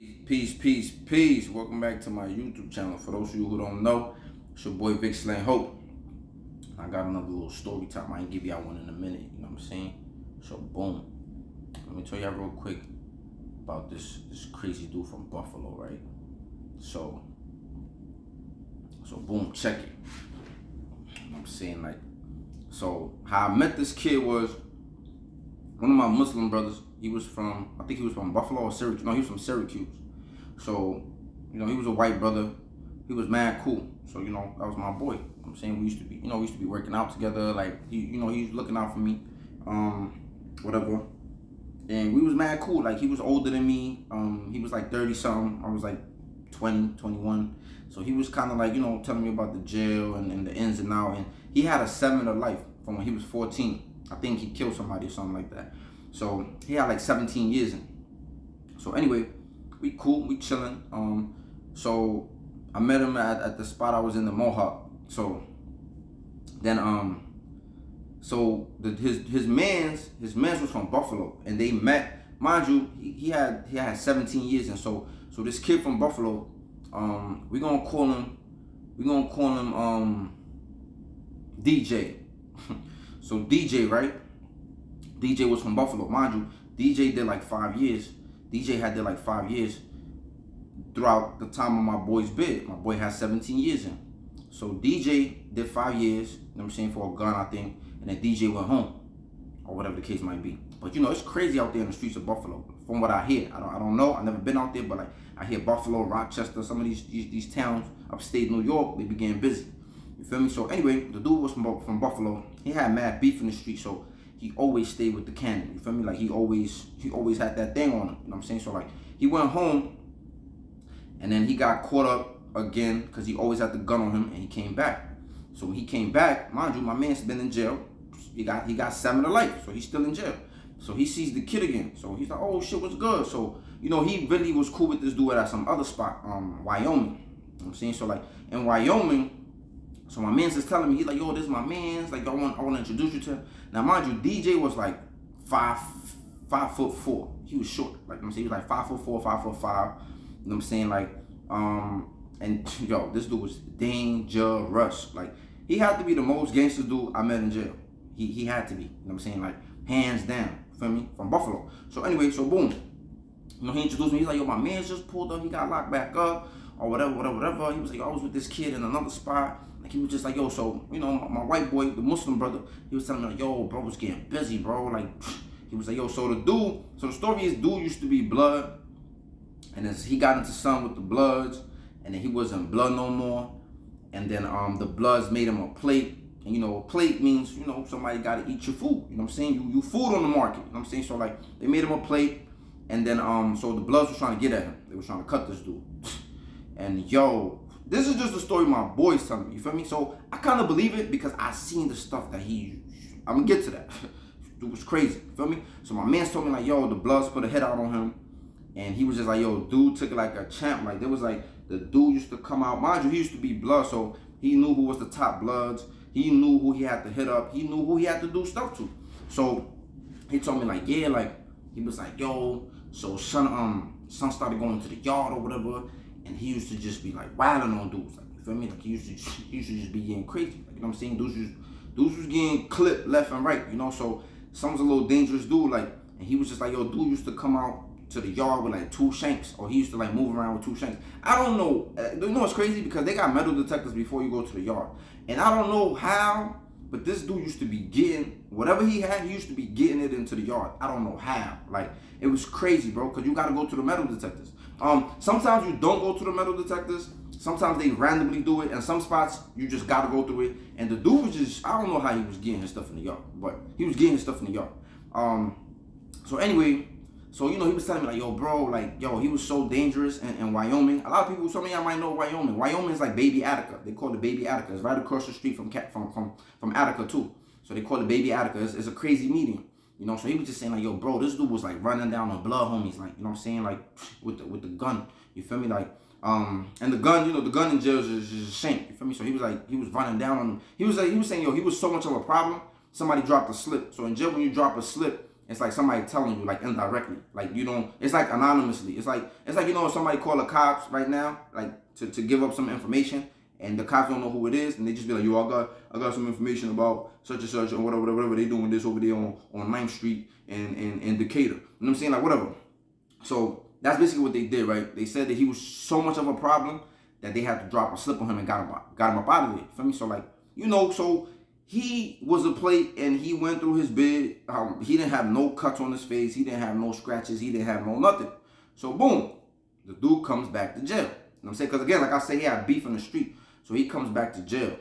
Peace, peace, peace. Welcome back to my YouTube channel. For those of you who don't know, it's your boy Vic Slang Hope. I got another little story time. I ain't give y'all one in a minute, you know what I'm saying? So boom. Let me tell y'all real quick about this crazy dude from Buffalo, right? So boom, check it. You know what I'm saying? Like, so how I met this kid was one of my Muslim brothers. He was from, I think he was from Buffalo or Syracuse. No, he was from Syracuse. So, you know, he was a white brother. He was mad cool. So, you know, that was my boy. You know what I'm saying? We used to be working out together. Like, he was looking out for me. Whatever. And we was mad cool. Like, he was older than me. He was like 30 something. I was like 20, 21. So he was kind of like, you know, telling me about the jail and the ins and outs. And he had a 7 of life from when he was 14. I think he killed somebody or something like that. So he had like 17 years in. So anyway, we cool, we chilling. So I met him at the spot I was in, the Mohawk. So then so his mans was from Buffalo, and they met. Mind you, he had 17 years in. So this kid from Buffalo, we gonna call him DJ. So DJ, right? DJ was from Buffalo. Mind you, DJ did like 5 years. DJ had did like 5 years throughout the time of my boy's bid. My boy had 17 years in. So DJ did 5 years, you know what I'm saying, for a gun, I think. And then DJ went home, or whatever the case might be. But you know, it's crazy out there in the streets of Buffalo, from what I hear. I don't know. I've never been out there, but like I hear Buffalo, Rochester, some of these towns, upstate New York, they be getting busy. You feel me? So anyway, the dude was from Buffalo. He had mad beef in the street, so he always stayed with the cannon. You feel me? Like he always had that thing on him. You know what I'm saying? So like he went home, and then he got caught up again because he always had the gun on him, and he came back. So when he came back, mind you, my man's been in jail. He got 7 to life, so he's still in jail. So he sees the kid again. So he's like, oh shit, what's good? So you know, he really was cool with this dude at some other spot, Wyoming. You know what I'm saying? So like in Wyoming. So my man's is telling me, he's like, yo, this is my man's. Like, I want to introduce you to him. Now, mind you, DJ was like 5'4". He was short. Like, I'm saying, he was like 5'4", 5'5". You know what I'm saying? Like, and yo, this dude was dangerous. Like, he had to be the most gangster dude I met in jail. He had to be. You know what I'm saying? Like, hands down. You feel me? From Buffalo. So anyway, so boom. You know, he introduced me. He's like, yo, my man's just pulled up. He got locked back up. Or whatever. He was like, yo, I was with this kid in another spot. Like, he was just like, yo, so, you know, my white boy, the Muslim brother, he was telling me, like, yo, bro was getting busy, bro. Like, he was like, yo, so the story is, dude used to be blood. And as he got into something with the Bloods, and then he wasn't blood no more. And then the Bloods made him a plate. And, you know, a plate means, you know, somebody got to eat your food. You know what I'm saying? You food on the market. You know what I'm saying? So, like, they made him a plate. And then, so the Bloods was trying to get at him. They were trying to cut this dude. And, yo, this is just the story my boy's telling me, you feel me? So I kind of believe it because I seen the stuff that I'm gonna get to that. Dude was crazy, you feel me? So my man's told me like, yo, the Bloods put a head out on him. And he was just like, yo, dude took it like a champ. Like, there was like, the dude used to come out. Mind you, he used to be Blood, so he knew who was the top Bloods. He knew who he had to hit up. He knew who he had to do stuff to. So he told me like, yeah, like, he was like, yo, so son started going to the yard or whatever. And he used to just be like wilding on dudes, like, you feel me? Like he used to just be getting crazy, like, you know what I'm saying? Dudes was getting clipped left and right, you know. So someone's a little dangerous dude, like, and he was just like, yo, dude used to come out to the yard with like 2 shanks, or he used to like move around with 2 shanks. I don't know. You know what's crazy? Because they got metal detectors before you go to the yard, and I don't know how, but this dude used to be getting whatever he had. He used to be getting it into the yard. I don't know how. Like, it was crazy, bro. Cause you got to go to the metal detectors. Sometimes you don't go to the metal detectors. Sometimes they randomly do it, and some spots you just gotta go through it. And the dude was just, I don't know how he was getting his stuff in the yard, but he was getting his stuff in the yard. So anyway, so you know, he was telling me like, yo, bro, like, yo, he was so dangerous in Wyoming. A lot of people, some of y'all might know Wyoming. Wyoming is like Baby Attica. They call it Baby Attica. It's right across the street from Attica too. So they call it Baby Attica. It's a crazy medium. You know, so he was just saying like, yo, bro, this dude was like running down on Blood homies, like, you know what I'm saying, like with the gun. You feel me? Like, and the gun, you know, the gun in jail is just a shame. You feel me? So he was running down on him. He was saying, yo, he was so much of a problem. Somebody dropped a slip. So in jail, when you drop a slip, it's like somebody telling you, like indirectly, like you don't. It's like anonymously. It's like you know, if somebody call the cops right now, like to give up some information, and the cops don't know who it is, and they just be like, yo, I got some information about such and such, or whatever they doing this over there on 9th Street in Decatur. You know what I'm saying? Like whatever. So that's basically what they did, right? They said that he was so much of a problem that they had to drop a slip on him and got him up out of there. Feel me? So like, you know, so he was a plate and he went through his bid. He didn't have no cuts on his face. He didn't have no scratches. He didn't have no nothing. So boom, the dude comes back to jail. You know what I'm saying? Because again, like I say, he had beef in the street. So he comes back to jail.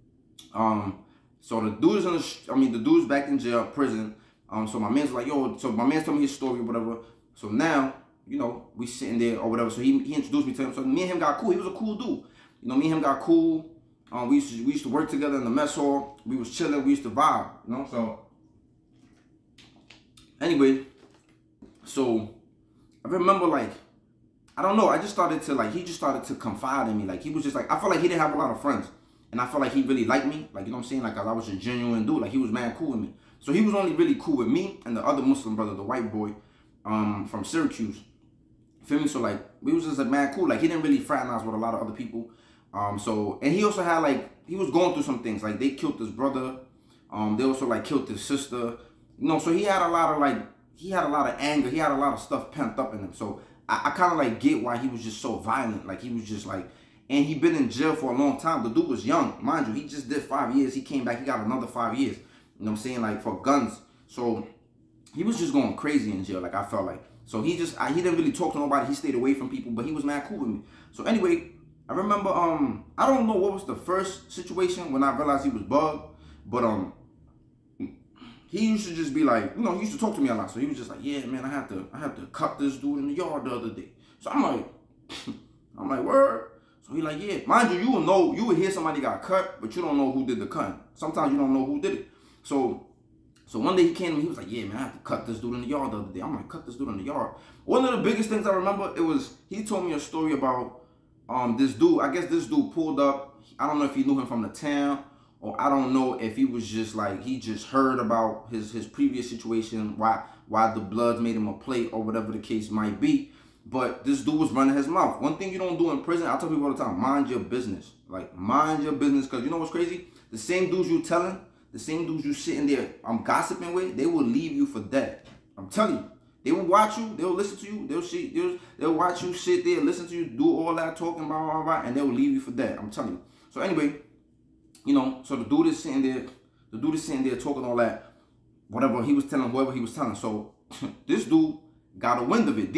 So the dude's back in jail, prison. So my man's like, yo, so my man told me his story or whatever. So now, you know, we sitting there or whatever. So he introduced me to him. So me and him got cool. He was a cool dude. You know, me and him got cool. We used to work together in the mess hall. We was chilling. We used to vibe. You know, so anyway, so I remember like, I don't know. I just started to like, he just started to confide in me. Like he was just like, I felt like he didn't have a lot of friends. And I felt like he really liked me. Like, you know what I'm saying? Like I was a genuine dude. Like he was mad cool with me. So he was only really cool with me and the other Muslim brother, the white boy, from Syracuse. Feel me? So like we was just like mad cool. Like he didn't really fraternize with a lot of other people. So and he also had like, he was going through some things. Like they killed his brother. They also like killed his sister. You know, so he had a lot of like, he had a lot of anger. He had a lot of stuff pent up in him. So I kind of like get why he was just so violent. Like he was just like, and he been in jail for a long time. The dude was young, mind you. He just did 5 years. He came back. He got another 5 years. You know what I'm saying? Like for guns. So he was just going crazy in jail. Like I felt like. So he didn't really talk to nobody. He stayed away from people, but he was mad cool with me. So anyway, I remember, I don't know what was the first situation when I realized he was bugged, but he used to just be like, you know, he used to talk to me a lot. So he was just like, yeah, man, I have to cut this dude in the yard the other day. So I'm like, word. So he like, yeah, mind you, you would hear somebody got cut, but you don't know who did the cutting. Sometimes you don't know who did it. So one day he came to me, he was like, yeah, man, I have to cut this dude in the yard the other day. I'm like, cut this dude in the yard. One of the biggest things I remember, he told me a story about this dude. I guess this dude pulled up. I don't know if he knew him from the town, or I don't know if he was just like, he just heard about his previous situation, why the Bloods made him a plate or whatever the case might be. But this dude was running his mouth. One thing you don't do in prison, I tell people all the time, mind your business. Like, mind your business, because you know what's crazy? The same dudes you telling, the same dudes you sitting there gossiping with, they will leave you for dead. I'm telling you. They will watch you, they'll listen to you, they'll watch you sit there, listen to you, do all that talking about, and they will leave you for dead. I'm telling you. So anyway, you know, so the dude is sitting there talking all that, whatever he was telling, whoever he was telling. So this dude got a wind of it.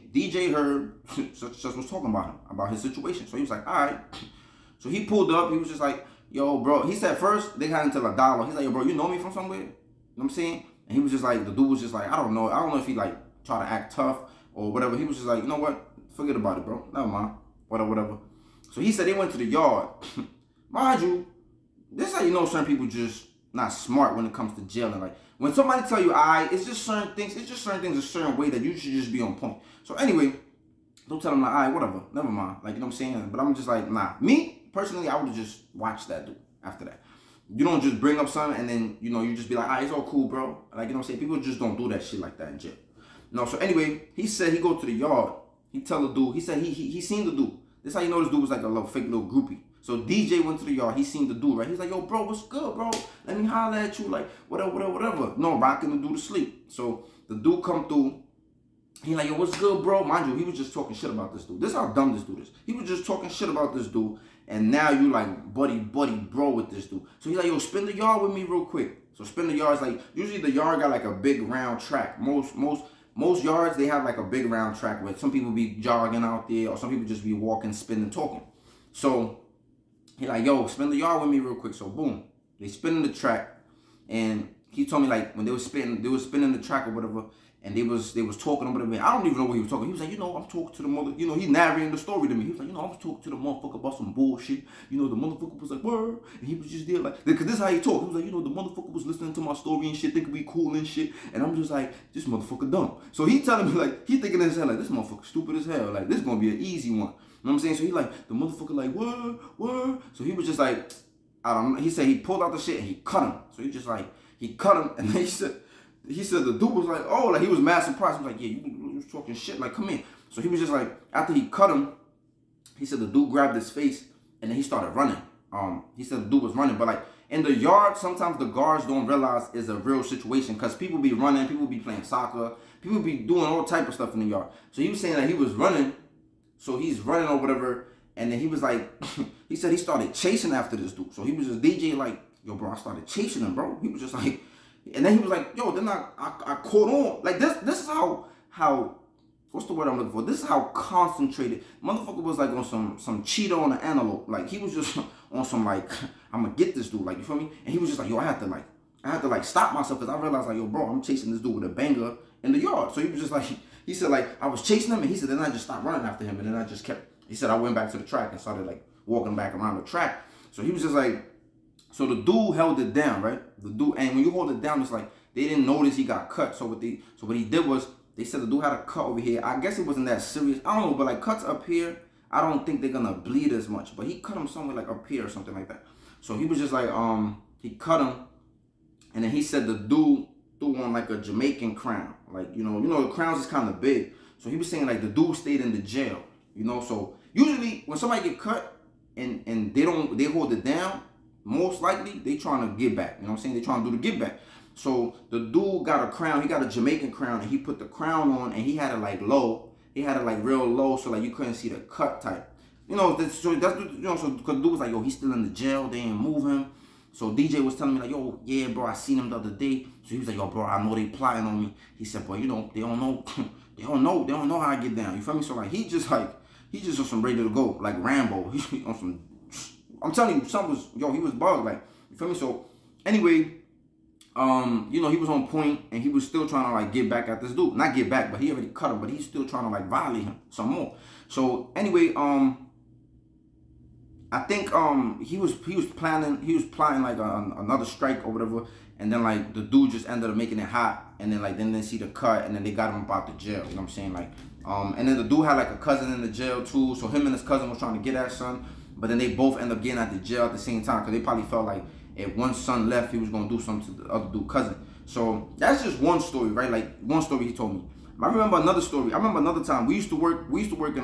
DJ heard such was talking about him, about his situation. So he was like, all right. So he pulled up. He was just like, yo, bro. He said first they got into a dialogue. He's like, yo, bro, you know me from somewhere? You know what I'm saying? And he was just like, the dude was just like, I don't know if he like try to act tough or whatever. He was just like, you know what? Forget about it, bro. Never mind. Whatever. So he said they went to the yard. Mind you, this is how you know certain people just not smart when it comes to jail. And like, when somebody tell you, it's just certain things a certain way that you should just be on point. So anyway, don't tell them like, whatever, never mind. Like, you know what I'm saying? But I'm just like, nah. Me, personally, I would have just watched that dude after that. You don't just bring up something and then, you know, you just be like, it's all cool, bro. Like, you know what I'm saying? People just don't do that shit like that in jail. No, so anyway, he said he go to the yard. He tell the dude, he said he seen the dude. This how you know this dude was like a little fake little groupie. So DJ went to the yard. He seen the dude, right? He's like, yo, bro, what's good, bro? Let me holler at you, like, whatever. No, rocking the dude to sleep. So the dude come through. He like, yo, what's good, bro? Mind you, he was just talking shit about this dude. This is how dumb this dude is. He was just talking shit about this dude. And now you like buddy, bro with this dude. So he's like, yo, spin the yard with me real quick. So spin the yard is like, usually the yard got like a big round track. Most yards, they have like a big round track where some people be jogging out there or some people just be walking, spinning, talking. So he like, yo, spin the yard with me real quick. So boom, they spinning the track. And he told me like when they was spinning the track or whatever, and they was talking or whatever. I don't even know what he was talking. He was like, you know, I'm talking to the mother, you know, he narrating the story to me. He was like, you know, I was talking to the motherfucker about some bullshit. You know, the motherfucker was like, word. And he was just there like, because this is how he talked. He was like, you know, the motherfucker was listening to my story and shit, thinking we cool and shit. And I'm just like, this motherfucker dumb. So he telling me like, he thinking in his head like, this motherfucker stupid as hell. Like, this gonna be an easy one. You know what I'm saying? So he like, the motherfucker like, word. So he was just like, I don't know. He said he pulled out the shit and he cut him. So he just like, he cut him and then he said, he said the dude was like, oh, like he was mad surprised. He was like, yeah, you was talking shit, like come in. So he was just like, after he cut him, he said the dude grabbed his face and then he started running. He said the dude was running, but like in the yard, sometimes the guards don't realize it's a real situation because people be running, people be playing soccer, people be doing all type of stuff in the yard. So he was saying that he was running, so he's running or whatever, and then he was like, he said he started chasing after this dude. So he was just DJ like, yo, bro, I started chasing him, bro. He was just like, and then he was like, yo, then I caught on. Like this is how what's the word I'm looking for? This is how concentrated motherfucker was, like on some Cheeto on an antelope. Like he was just on some like, I'm gonna get this dude, like you feel me? And he was just like, yo, I had to like stop myself because I realized like, yo, bro, I'm chasing this dude with a banger in the yard. So he was just like, he said like I was chasing him, and he said then I just stopped running after him, and then I just kept. He said I went back to the track and started like walking back around the track. So he was just like, so the dude held it down, right? The dude, and when you hold it down, it's like they didn't notice he got cut. So what he did was, they said the dude had a cut over here. I guess it wasn't that serious. I don't know, but like cuts up here, I don't think they're gonna bleed as much. But he cut him somewhere like up here or something like that. So he was just like, he cut him, and then he said the dude threw on like a Jamaican crown. Like, you know, the crowns is kind of big. So he was saying like the dude stayed in the jail, you know. So usually when somebody get cut and they hold it down, most likely they trying to get back. You know what I'm saying? They trying to do the get back. So the dude got a crown. He got a Jamaican crown, and he put the crown on, and he had it like low. He had it like real low, so like you couldn't see the cut type. You know, so that's, you know, so because the dude was like, yo, he's still in the jail. They ain't move him. So DJ was telling me like, yo, yeah, bro, I seen him the other day. So he was like, yo, bro, I know they plotting on me. He said, but you know, they don't know, they don't know how I get down. You feel me? So like he just on some ready to go, like Rambo. He on some. I'm telling you, something was, yo, he was bugged, like, you feel me? So anyway, you know, he was on point, and he was still trying to like get back at this dude. Not get back, but he already cut him, but he's still trying to like violate him some more. So anyway, I think he was planning like another strike or whatever, and then like the dude just ended up making it hot, and then like then they see the cut, and then they got him up out the jail. You know what I'm saying? Like and then the dude had like a cousin in the jail too, so him and his cousin was trying to get at son, but then they both end up getting out the jail at the same time because they probably felt like if one son left, he was gonna do something to the other dude cousin. So that's just one story, right? Like one story he told me. I remember another story. I remember another time we used to work in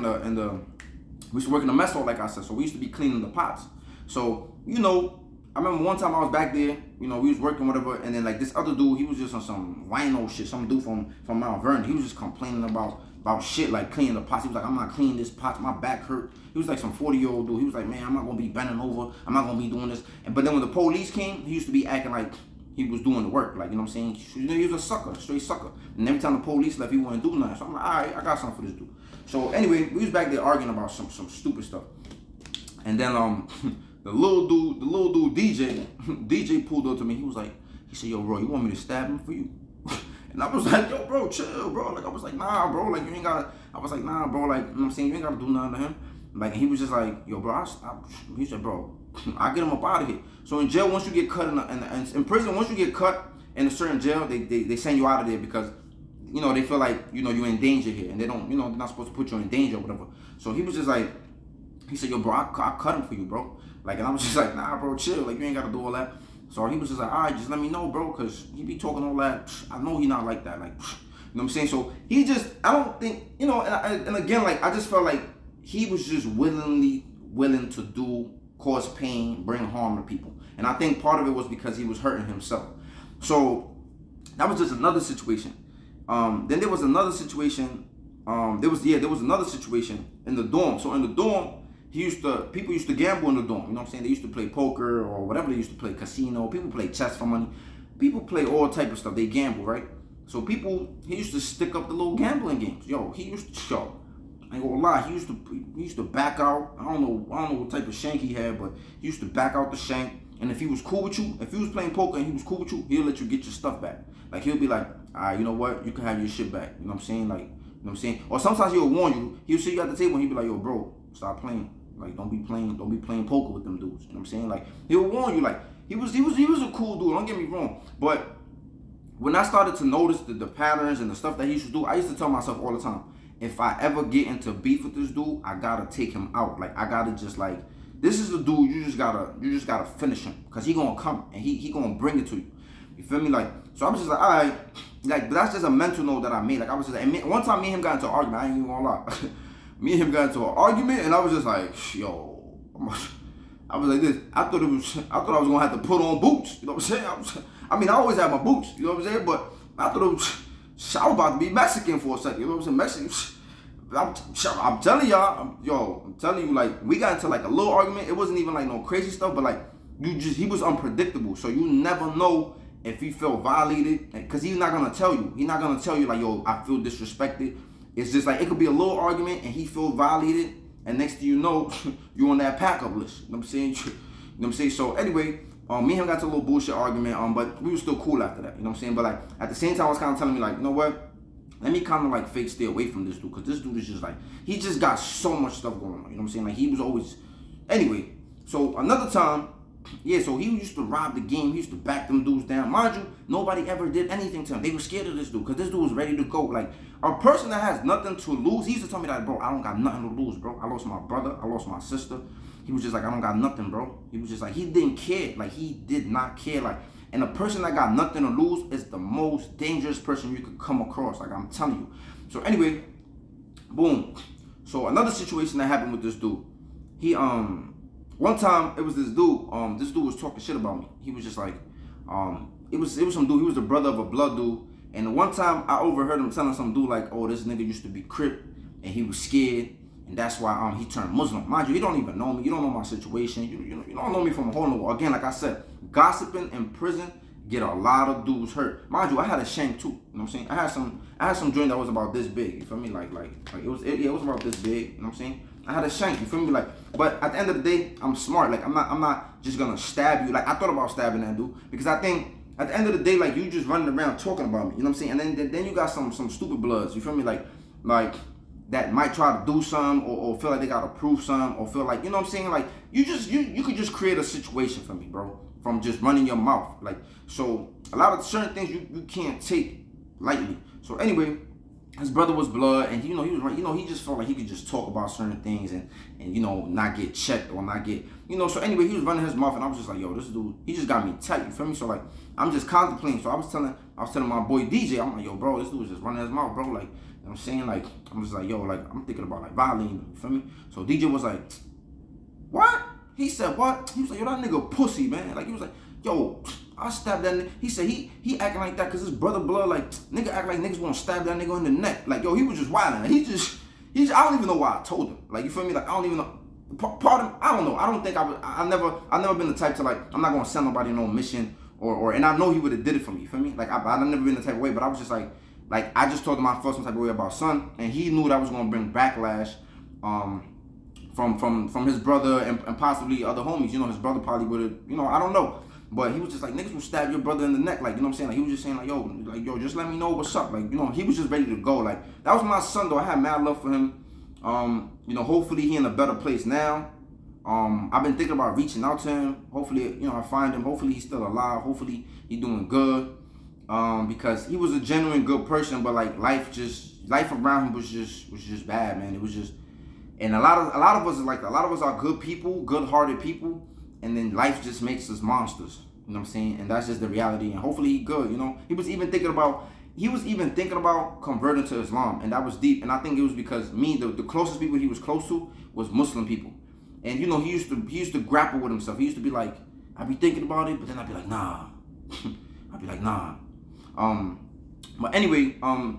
the mess hall, like I said. So we used to be cleaning the pots. So, you know, I remember one time I was back there, you know, we was working whatever, and then like this other dude, he was just on some wino shit, some dude from Mount Vernon. He was just complaining about shit, like cleaning the pots. He was like, I'm not cleaning this pot, my back hurt. He was like some 40-year-old dude. He was like, man, I'm not gonna be bending over, I'm not gonna be doing this. But then when the police came, he used to be acting like he was doing the work, like, you know what I'm saying? He was a sucker, straight sucker. And every time the police left, he wouldn't do nothing. So I'm like, all right, I got something for this dude. So anyway, we was back there arguing about some stupid stuff. And then the little dude DJ pulled up to me. He was like, he said, yo, bro, you want me to stab him for you? And I was like, yo, bro, chill, bro. Like I was like, nah, bro, like you ain't gotta. I was like, nah, bro, like, you know what I'm saying, you ain't gotta do nothing to him. Like, and he was just like, yo, bro, he said, bro, I get him up out of here. So in jail, once you get cut in prison, once you get cut in a certain jail, they send you out of there because, you know, they feel like, you know, you're in danger here, and they don't, you know, they're not supposed to put you in danger or whatever. So he was just like, he said, yo, bro, I cut him for you, bro. Like, and I was just like, nah, bro, chill. Like, you ain't gotta do all that. So he was just like, all right, just let me know, bro, because he be talking all that. I know he not like that. Like, you know what I'm saying? So he just, I don't think, you know, and again, like, I just felt like he was just willing to cause pain, bring harm to people. And I think part of it was because he was hurting himself. So that was just another situation. Then there was another situation. There was another situation in the dorm. So in the dorm, people used to gamble in the dorm. You know what I'm saying? They used to play poker or whatever. They used to play casino. People play chess for money. People play all type of stuff. They gamble, right? So he used to stick up the little gambling games. Yo, I ain't gonna lie, he used to back out. I don't know what type of shank he had, but he used to back out the shank. And if he was cool with you, if he was playing poker and he was cool with you, he'll let you get your stuff back. Like, he'll be like, all right, you know what? You can have your shit back. You know what I'm saying? Like, you know what I'm saying? Or sometimes he'll warn you. He'll see you at the table and he'll be like, yo, bro, stop playing. Like, don't be playing poker with them dudes. You know what I'm saying? Like, he'll warn you. Like, he was a cool dude. Don't get me wrong. But when I started to notice the patterns and the stuff that he used to do, I used to tell myself all the time, if I ever get into beef with this dude, I gotta take him out. Like, I gotta just like, this is the dude, you just gotta finish him. Cause he gonna come and he gonna bring it to you. You feel me? Like, so I was just like, all right. like, that's just a mental note that I made. Like, I was just, and one time me and him got into an argument. I ain't even gonna lie. Me and him got into an argument, and I was just like, yo, I was like this. I thought I was gonna have to put on boots. You know what I'm saying? I mean, I always have my boots. You know what I'm saying? But I thought I was about to be Mexican for a second. You know what I'm saying? Mexican. I'm telling y'all, I'm telling you, like, we got into like a little argument. It wasn't even like no crazy stuff, but like, he was unpredictable. So you never know if he felt violated, because he's not gonna tell you. He's not gonna tell you like, yo, I feel disrespected. It's just like, it could be a little argument and he feel violated, and next thing you know, you on that pack up list. You know what I'm saying? You know what I'm saying? So anyway, me and him got to a little bullshit argument, but we were still cool after that. You know what I'm saying? But like, at the same time, I was kind of telling me like, you know what? Let me kind of like fake stay away from this dude, because this dude is just like, he just got so much stuff going on. You know what I'm saying? Like, he was always, anyway. So another time, yeah, so he used to rob the game. He used to back them dudes down. Mind you, nobody ever did anything to him. They were scared of this dude, because this dude was ready to go. Like, a person that has nothing to lose, he used to tell me that, bro, I don't got nothing to lose, bro. I lost my brother. I lost my sister. He was just like, I don't got nothing, bro. He was just like, he didn't care. Like, he did not care. Like, and a person that got nothing to lose is the most dangerous person you could come across. Like, I'm telling you. So anyway, boom. So another situation that happened with this dude. He, one time, it was this dude. This dude was talking shit about me. He was just like, it was some dude. He was the brother of a blood dude. And one time, I overheard him telling some dude like, oh, this nigga used to be Crip, and he was scared, and that's why he turned Muslim. Mind you, he don't even know me. You don't know my situation. You don't know me from a hole in the wall. Again, like I said, gossiping in prison get a lot of dudes hurt. Mind you, I had a shank too. You know what I'm saying? I had some joint that was about this big. You feel me? Like it was about this big. You know what I'm saying? I had a shank. You feel me? Like, but at the end of the day, I'm smart. Like, I'm not just gonna stab you. Like, I thought about stabbing that dude, because I think at the end of the day, like, you just running around talking about me. You know what I'm saying? And then you got some stupid bloods. You feel me? Like that might try to do something, or feel like they gotta prove something, or feel like, you know what I'm saying? Like, you could just create a situation for me, bro, from just running your mouth. Like, so a lot of certain things you can't take lightly. So anyway, his brother was blood, and he just felt like he could just talk about certain things and not get checked or not get, so anyway, he was running his mouth, and I was just like, yo, this dude, he just got me tight, you feel me? So like, I'm just contemplating. So I was telling my boy DJ, I'm like, yo, bro, this dude was just running his mouth, bro. Like, you know what I'm saying? Like, I'm just like, yo, like, I'm thinking about like violating him, you feel me? So DJ was like, what? He said, what? He was like, yo, that nigga pussy, man. Like, he was like, yo, I stabbed that nigga. He said he acting like that because his brother blood, like, nigga act like niggas want to stab that nigga in the neck. Like, yo, he was just wilding. I don't even know why I told him. Like, you feel me? Like, I don't even know. Part of, I don't know. I don't think I've never been the type to, like, I'm not going to send nobody no mission and I know he would have did it for me. You feel me? Like, I've never been the type of way, but I was just like, I just told him I felt some type of way about son, and he knew that was going to bring backlash, from his brother and possibly other homies. His brother probably would have, I don't know. But he was just like, niggas will stab your brother in the neck. Like, you know what I'm saying? Like, he was just saying, like, yo, just let me know what's up. Like, he was just ready to go. Like, that was my son, though. I had mad love for him. Hopefully he in a better place now. I've been thinking about reaching out to him. Hopefully, I find him. Hopefully he's still alive. Hopefully he doing good. Because he was a genuine good person, but like life around him was just bad, man. It was just, and a lot of us are good people, good-hearted people. And then life just makes us monsters. You know what I'm saying? And that's just the reality. And hopefully he good, He was even thinking about converting to Islam. And that was deep. And I think it was because the closest people he was close to was Muslim people. And he used to grapple with himself. He used to be like, I'd be thinking about it, but then I'd be like, nah. But anyway,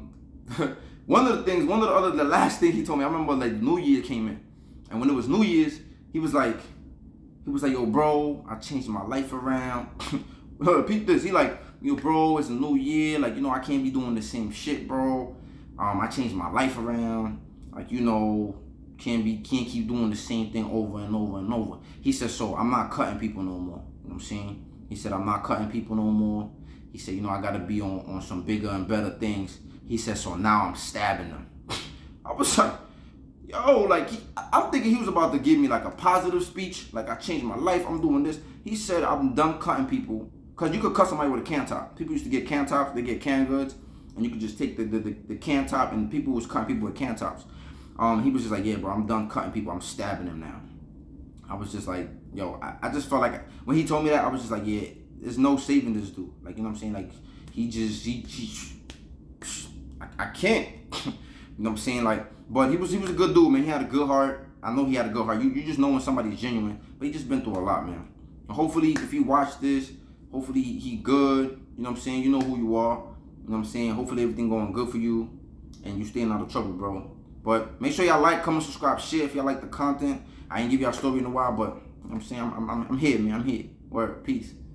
the last thing he told me, I remember like New Year came in. And when it was New Year's, he was like, yo, bro, I changed my life around. Peep this. He like, yo, bro, it's a new year. Like, I can't be doing the same shit, bro. I changed my life around. Like, can't keep doing the same thing over and over and over. He said, so I'm not cutting people no more. You know what I'm saying? He said, I'm not cutting people no more. He said, I got to be on some bigger and better things. He said, so now I'm stabbing them. I was like, yo, like, I'm thinking he was about to give me like a positive speech. Like, I changed my life. I'm doing this. He said, I'm done cutting people. Because you could cut somebody with a can top. People used to get can tops. They get canned goods. And you could just take the can top, and people was cutting people with can tops. He was just like, yeah, bro, I'm done cutting people. I'm stabbing them now. I was just like, yo, I just felt like when he told me that, I was just like, yeah, there's no saving this dude. Like, you know what I'm saying? Like, I can't. You know what I'm saying? Like, but he was a good dude, man. He had a good heart. I know he had a good heart. You just know when somebody's genuine. But he just been through a lot, man. And hopefully, if you watch this, hopefully he good. You know what I'm saying? You know who you are. You know what I'm saying? Hopefully everything going good for you and you staying out of trouble, bro. But make sure y'all like, comment, subscribe, share if y'all like the content. I ain't give y'all a story in a while, but you know what I'm saying? I'm here, man. I'm here. Word. Peace.